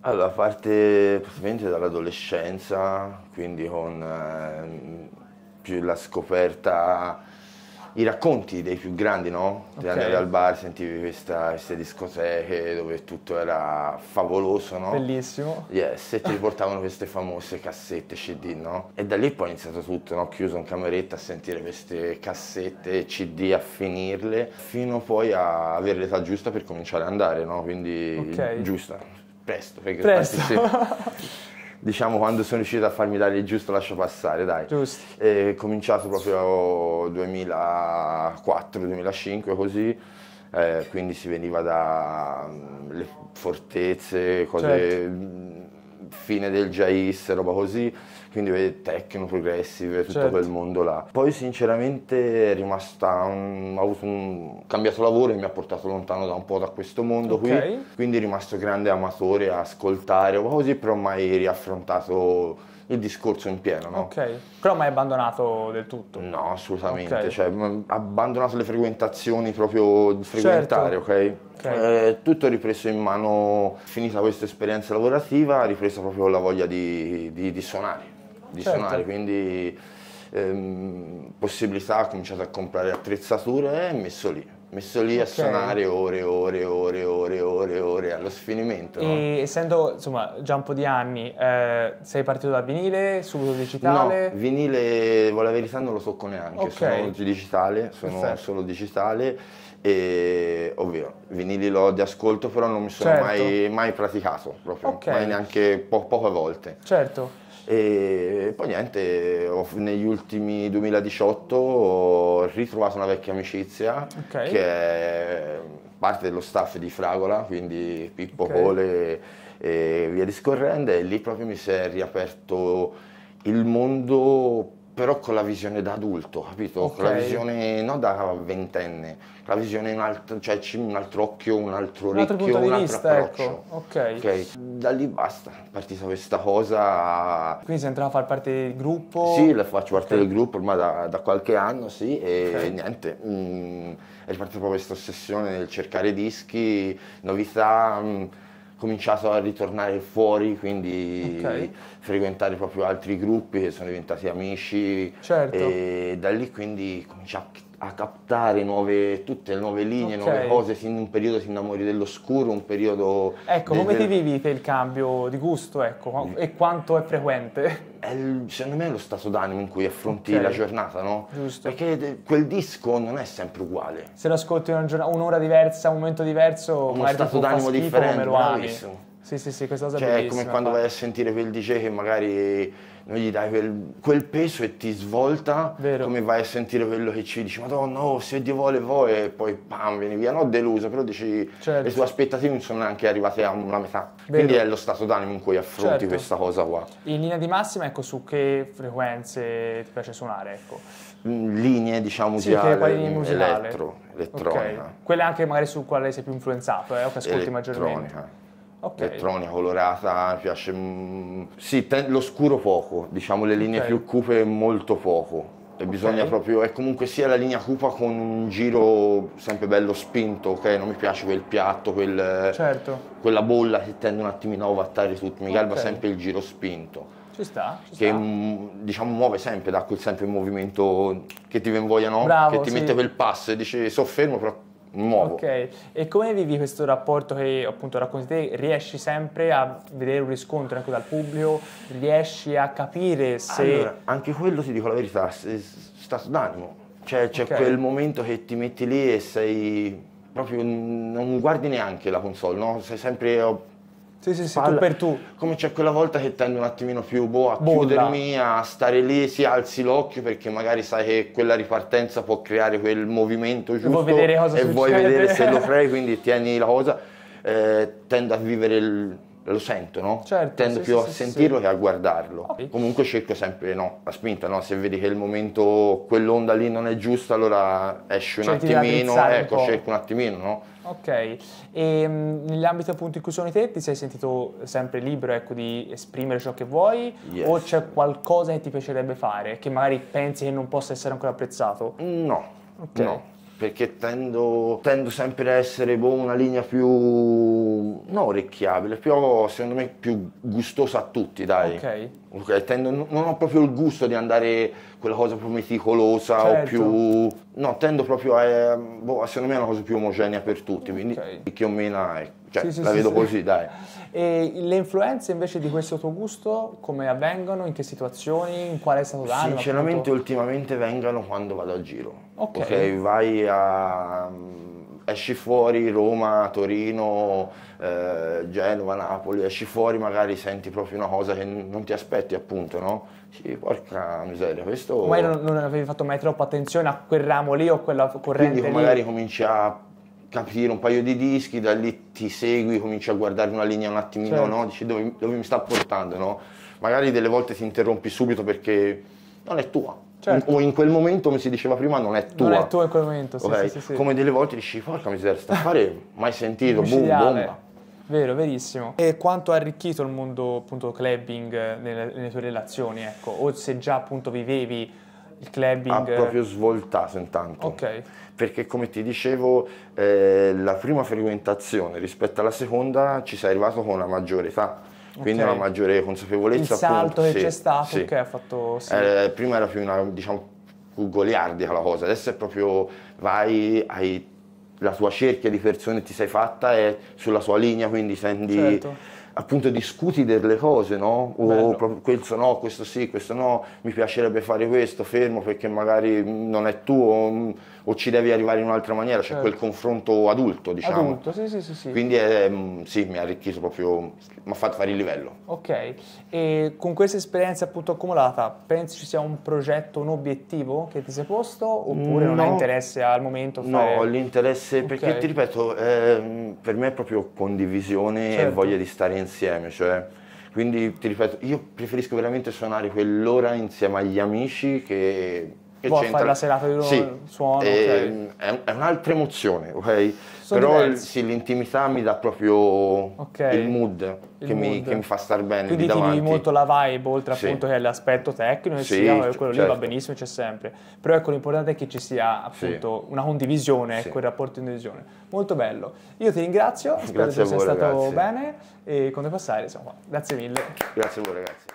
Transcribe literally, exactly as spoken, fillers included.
Allora, parte praticamente dall'adolescenza, quindi con eh, più la scoperta, i racconti dei più grandi, no? Te andavi Ok, al bar, sentivi questa- queste discoteche dove tutto era favoloso, no? bellissimo. Yes, e ti riportavano queste famose cassette C D, no? E da lì poi è iniziato tutto, no? Chiuso in cameretta a sentire queste cassette C D, a finirle, fino poi a avere l'età giusta per cominciare ad andare, no? Quindi Ok, giusta, presto, perché tanti presto. sì. Diciamo quando sono riuscito a farmi dare il giusto lascia passare, dai. Giusto. È cominciato proprio duemilaquattro duemilacinque così, eh, quindi si veniva dalle fortezze, Certo, cose, mh, fine del jazz, roba così, quindi vedi, techno, progressive, tutto certo. quel mondo là. Poi sinceramente è rimasta, un, ho avuto un cambiato lavoro e mi ha portato lontano da un po' da questo mondo Ok. qui, quindi rimasto grande amatore a ascoltare, roba così, però mai riaffrontato il discorso in pieno, no? Ok, però mai abbandonato del tutto. No, assolutamente, Ok. cioè mh, abbandonato le frequentazioni proprio di frequentare, Certo. ok? Ok, Eh, tutto ripreso in mano, finita questa esperienza lavorativa, ripresa proprio la voglia di, di- di suonare, di suonare, certo. quindi ehm, possibilità, ho cominciato a comprare attrezzature e messo lì, messo lì a Ok. suonare ore, ore, ore, ore, ore, ore, allo sfinimento, no? E essendo, insomma, già un po' di anni, eh, sei partito da vinile, subito No, digitale? vinile, vuoi la verità non lo tocco neanche, Ok, sono digitale, sono perfetto. solo digitale e ovvio, vinili l'ho di ascolto però non mi sono Certo. mai, mai praticato proprio, Ok, mai neanche po- poche volte. certo. E poi niente, ho- negli ultimi duemiladiciotto ho ritrovato una vecchia amicizia Ok, che è parte dello staff di Fragola, quindi Pippo ok. Cole e via discorrendo, e lì proprio mi si è riaperto il mondo, però con la visione da adulto, capito? Ok, Con la visione non da ventenne, la visione un altro, cioè c'è un altro occhio, un altro un altro orecchio, punto di un altro vista, approccio. ecco. Ok. Ok, da lì basta, è partita questa cosa. Quindi sei entrato a far parte del Sì, gruppo? la faccio parte del Ok, gruppo ormai da, da qualche anno, sì, e ok, niente, mm, è ripartita proprio questa ossessione nel cercare dischi, novità, mm, ho cominciato a ritornare fuori, quindi ok, frequentare proprio altri gruppi che sono diventati amici certo, e da lì quindi cominciai a, a captare nuove, tutte le nuove linee, ok. nuove cose, in un periodo ti innamori dell'oscuro, un periodo Ecco, de- come ti del... vivi te il cambio di gusto, ecco, e quanto è frequente? È il- secondo me è lo stato d'animo in cui affronti la Ok, giornata, no? giusto. Perché de- quel disco non è sempre uguale, Se lo ascolti una giornata- un'ora diversa, un momento diverso, ha uno magari ti stato può far d'animo schifo come differente, lo ami. bravissimo. Sì, sì, sì, questa cosa è Cioè è come bellissima, quando vai a infatti. sentire quel D J che magari non gli dai quel, quel peso e ti svolta, Vero, come vai a sentire quello che ci dici, Madonna, oh, se Dio vuole voi, e poi pam, vieni via, no deluso, però dici le certo, tue aspettative non sono neanche arrivate a una metà. Quindi è vero, lo stato d'animo in cui affronti certo. questa cosa qua. In linea di massima, ecco, su che frequenze ti piace suonare, ecco. Mm, linee, diciamo, Sì, che quali musicale, linea mm, musicale? elettro, Ok. elettronica. Quelle anche magari su quale sei più influenzato, eh, o che ascolti maggiormente. Elettronica, Ok, elettronica colorata, mi piace. mm, Sì, te- l'oscuro poco, diciamo le linee ok, più cupe molto poco. E bisogna ok, proprio, è comunque sia la linea cupa con un giro sempre bello spinto, ok? Non mi piace quel piatto, quel- certo, quella bolla che tende un attimino a ovattare tutto, mi garba ok. sempre il giro spinto, Ci sta, ci che sta. mm, diciamo muove sempre, dà quel sempre il movimento che ti viene voglia, no? Che Bravo, ti sì. mette quel passo e dici so fermo però muovo. Ok, e come vivi questo rapporto che appunto racconti te? Riesci sempre a vedere un riscontro anche dal pubblico? Riesci a capire se... Allora, anche quello ti dico la verità, è stato d'animo. Cioè, c'è quel Ok, momento che ti metti lì e sei proprio, non guardi neanche la console, no? Sei sempre a sì, sì, sì, tu spalla. per tu, Come c'è quella volta che tendo un attimino più boh, a bolla, chiudermi, a stare lì, si alzi l'occhio perché magari sai che quella ripartenza può creare quel movimento e vuoi giusto vedere cosa e vuoi succede. vedere se lo crei, quindi tieni la cosa, eh, tendo a vivere il, lo sento, no? Certo, Tendo sì, più sì, a sì, sì, sentirlo sì. che a guardarlo. Ok. Comunque cerco sempre, no, la spinta, no? Se vedi che il momento, quell'onda lì non è giusta, allora esci un Cerchi di attimino, raddrizzare un ecco, cerco po'. un attimino, no? Ok, e mh, nell'ambito appunto in cui suoni te ti sei sentito sempre libero, ecco, di esprimere ciò che vuoi o Yes. c'è qualcosa che ti piacerebbe fare che magari pensi che non possa essere ancora apprezzato? No, Ok, no. perché tendo, tendo sempre a essere boh, una linea più, non orecchiabile, però secondo me più gustosa a tutti, dai. Ok. Ok, tendo, non ho proprio il gusto di andare quella cosa proprio meticolosa Certo. o più... No, tendo proprio a... Boh, secondo me è una cosa più omogenea per tutti, quindi Ok. più o meno è, cioè, Sì, sì, la sì, vedo sì. così, dai. E le influenze invece di questo tuo gusto come avvengono? In che situazioni? In quale stato d'animo? Sinceramente appunto? ultimamente vengono quando vado al giro. Ok. Ok, vai a... esci fuori Roma, Torino, eh, Genova, Napoli, esci fuori magari senti proprio una cosa che non ti aspetti appunto, no? Sì, porca miseria, questo... Magari non, non avevi fatto mai troppa attenzione a quel ramo lì o quella corrente Quindi lì. magari cominci a capire un paio di dischi, da lì ti segui, cominci a guardare una linea un attimino, Certo. no? Dici dove, dove mi sta portando, no? Magari delle volte ti interrompi subito perché non è tua. Certo. O in quel momento, come si diceva prima, non è tua. Non è tua in quel momento, sì, Ok? sì, sì, sì. Come delle volte dici, porca miseria, sta a fare, mai sentito, boom, Micidiale. bomba. Vero, verissimo. E quanto ha arricchito il mondo appunto clubbing eh, nelle, nelle tue relazioni, ecco? O se già appunto vivevi il Ha clubbing... proprio svoltato intanto. Ok. Perché come ti dicevo, eh, la prima frequentazione rispetto alla seconda ci sei arrivato con una maggiore età, quindi Ok. una maggiore consapevolezza. Il salto appunto, che sì, c'è stato, sì. che ha fatto sì. Eh, prima era più una, diciamo, più goliardica la cosa, adesso è proprio vai, hai la tua cerchia di persone ti sei fatta e sulla sua linea, quindi tendi Certo. appunto discuti delle cose, no? O Bello. proprio questo no, questo sì, questo no, mi piacerebbe fare questo, fermo perché magari non è tuo mm, o ci devi arrivare in un'altra maniera, c'è Certo. quel confronto adulto, diciamo. Adulto, sì, sì, sì, sì. Quindi è, mm, sì, mi ha arricchito proprio, mi ha fatto fare il livello. Ok, e con questa esperienza appunto accumulata, pensi ci sia un progetto, un obiettivo che ti sei posto oppure non hai No. interesse al momento? No, fare- ho l'interesse, Ok. perché ti ripeto, ehm, per me è proprio condivisione e Certo. voglia di stare insieme, cioè, quindi ti ripeto, io preferisco veramente suonare quell'ora insieme agli amici che, che Vuoi c'entra- fare la serata di Sì, suono, ehm, è, è un'altra emozione, ok? Sono Però il- diversi. sì, l'intimità mi dà proprio Ok. il mood, Il che, Mi, mood. che mi fa star bene Quindi lì ti vivi davanti. molto la vibe, oltre Sì. appunto che all'aspetto tecnico, che Sì, sia, c- quello lì certo. va benissimo, c'è sempre. Però ecco, l'importante è che ci sia appunto una condivisione, Sì. ecco, il rapporto di condivisione. Molto bello. Io ti ringrazio, spero Grazie che a sia voi, stato ragazzi. bene e con te passare, insomma, grazie mille. Grazie a voi ragazzi.